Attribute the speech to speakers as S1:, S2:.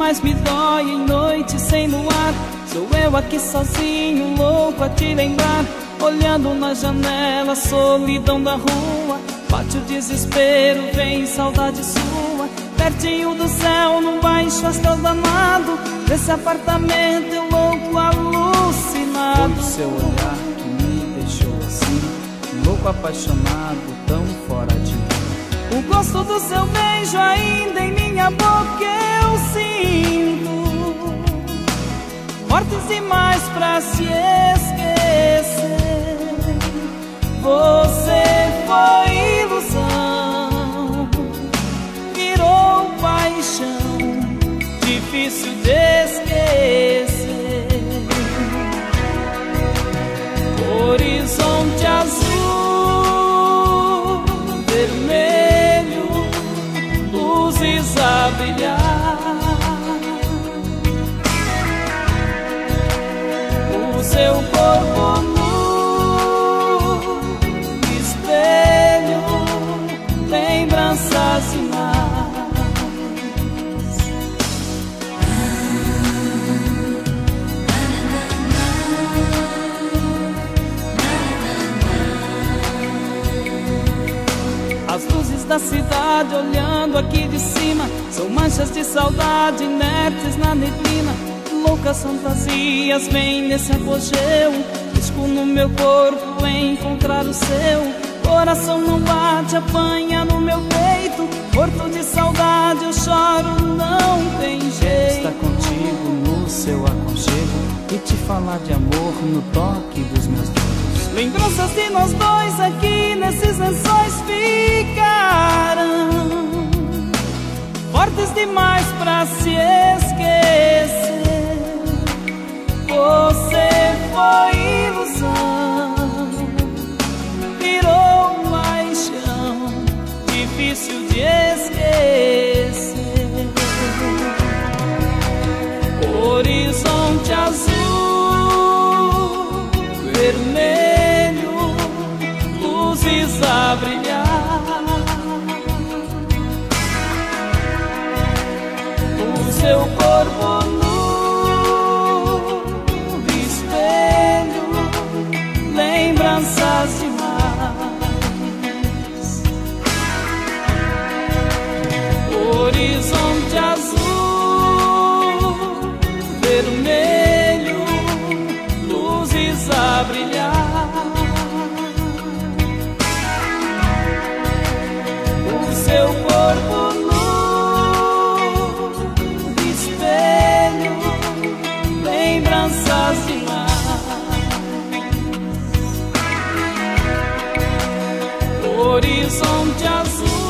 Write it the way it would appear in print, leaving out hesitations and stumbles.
S1: mais me dói em noite sem luar. Sou eu aqui sozinho, louco a te lembrar. Olhando na janela, a solidão da rua. Bate o desespero, vem saudade sua. Pertinho do céu, num baixo astral danado. Desse apartamento eu louco alucinado.
S2: Foi o seu olhar que me deixou assim, louco apaixonado, tão fora de mim.
S1: O gosto do seu beijo ainda em minha boca eu sinto. Fortes demais pra se esquecer. Você foi ilusão, virou paixão, difícil de esquecer. Horizonte azul, vermelho, luzes a brilhar. O seu corpo nu, espelho, lembranças demais. As luzes da cidade olhando aqui de cima são manchas de saudade inertes na neblina. Loucas fantasias vêm nesse apogeu. Risco no meu corpo em encontrar o seu. Coração não bate, apanha no meu peito. Morto de saudade eu choro, não tem jeito.
S2: Quero estar contigo no seu aconchego e te falar de amor no toque dos meus dedos.
S1: Lembranças de nós dois aqui nesses lençóis ficarão, fortes demais pra se esquecer. Você foi ilusão, virou paixão, difícil de esquecer. Horizonte azul, vermelho, luzes a brilhar. O seu corpo nu, espelho, lembranças demais. Horizonte azul, vermelho, luzes a brilhar. O seu corpo nu, espelho, lembranças demais. Horizonte azul,